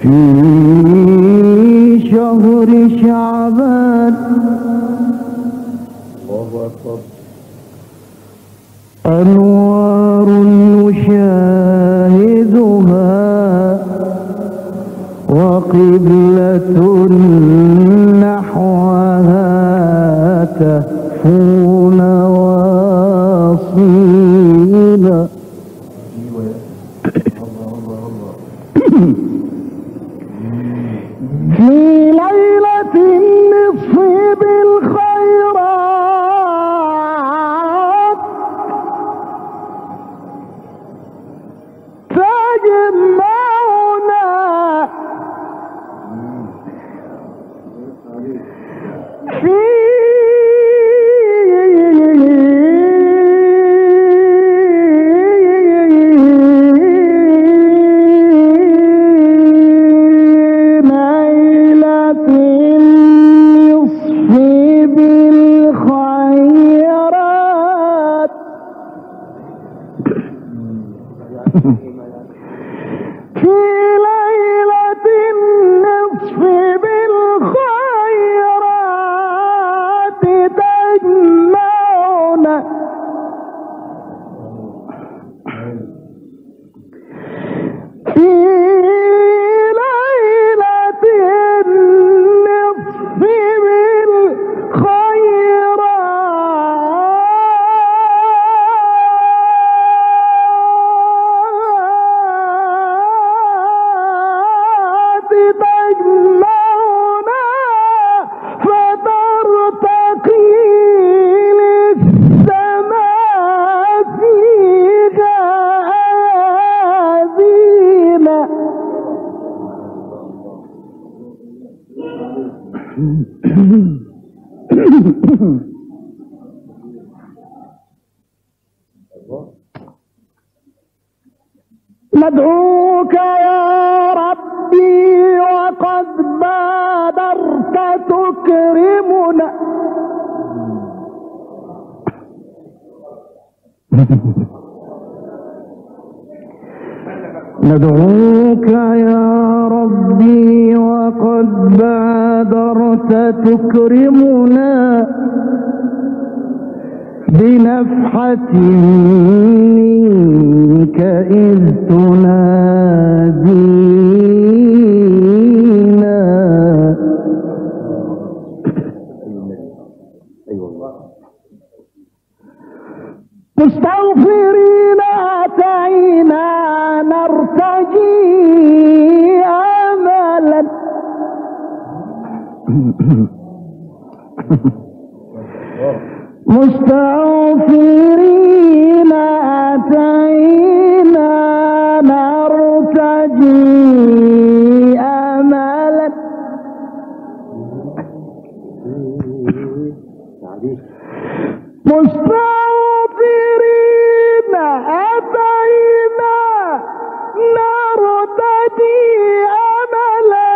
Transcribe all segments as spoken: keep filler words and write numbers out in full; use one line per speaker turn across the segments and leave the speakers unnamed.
في شهر شعبان أنوار نشاهدها وقبلة نحوها تهفون واصيلا. في ليلة النصف بالخيرات تجمعنا في في ليلة النصف بالخيرات تجمعنا في ليلة النصف بالخيرات تجمعنا فترتقي للسماء فيها أيادينا. ندعوك يا ربي وقد بادرت تكرمنا ندعوك يا ربي وقد بادرت تكرمنا بنفحة منك إذ تنادينا. مستغفرين أتينا نرتجي أملا مستغفرين أتينا نرتجي أملا مستغفرين أتينا نرتجي أملا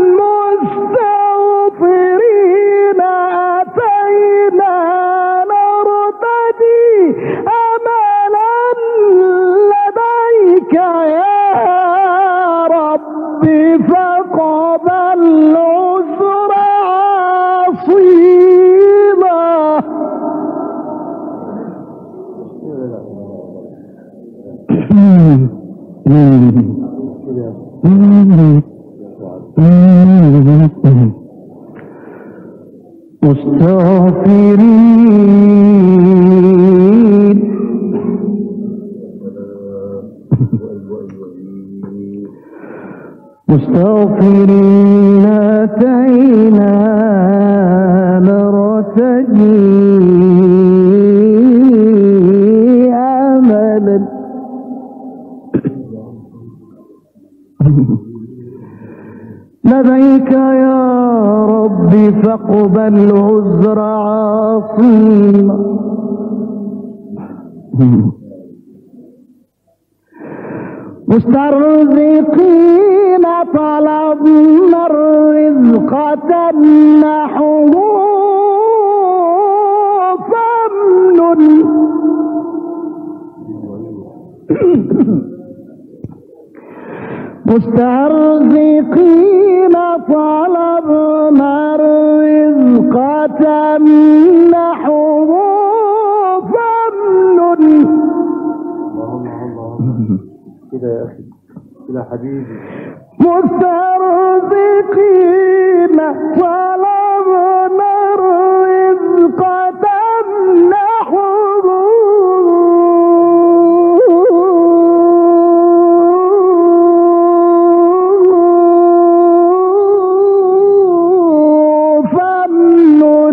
مستغفرين أتينا نرتجي أملا لديك يا ربي فقبل العذر عصيما. مستغفرين مستغفرين أتينا نرتجي أملا لديك يا ربي فاقبل عذر عصيما. مسترزقين طلبنا الرزق تمنحه فمن مسترزقين طلبنا الرزق تمنحه فمن.
كده يا أخي كده حبيبي.
مسترزقين طلبنا الرزق تمنحه فمن.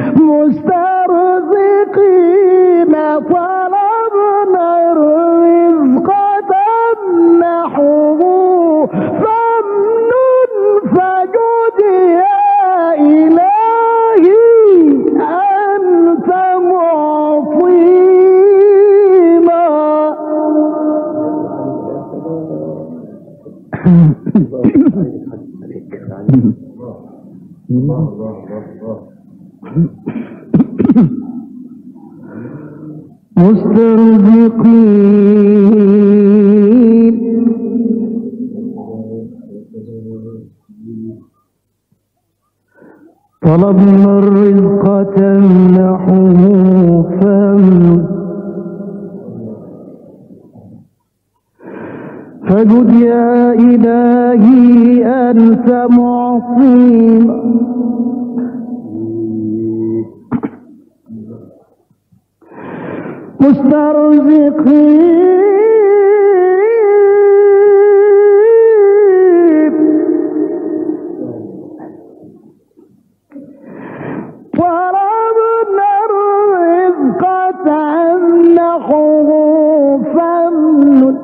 مسترزقين طلبنا الرزق تمنحه فمن فجد يا إلهي أنت معطينا. مسترزقين طلبنا الرزق تمنحه فمن فجد يا إلهي أنت معطينا. مسترزقين طلبنا الرزق تمنحه فمن.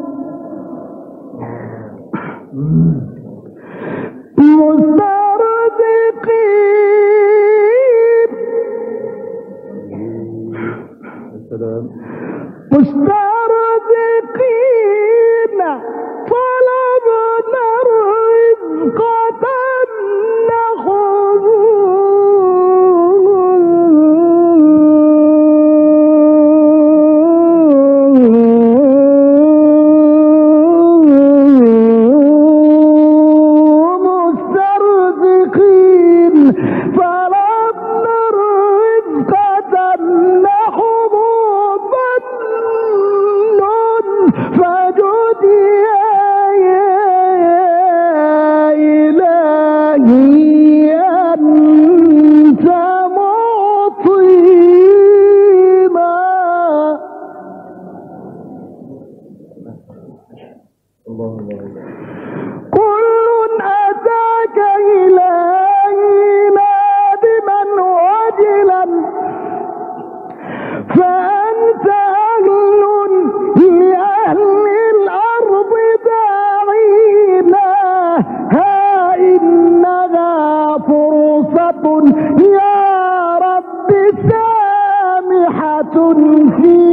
مسترزقين مسترزقين طلبنا الرزق تمنحه مسترزقين طلبنا الرزق تمنحه فجد يا إلهي أنت معطينا. كل أتاك إلهي نادما وجلا فأنت أهل لأهل الأرض داعينا. ها إنها فرصة يا رب سامحة في